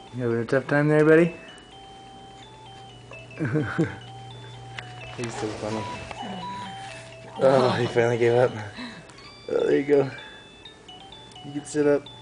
You having a tough time there, buddy? He's so funny. Oh, he finally gave up. Oh, there you go. You can sit up.